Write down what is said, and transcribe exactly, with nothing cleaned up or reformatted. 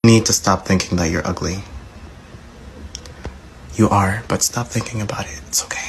You need to stop thinking that you're ugly. You are, but stop thinking about it. It's okay.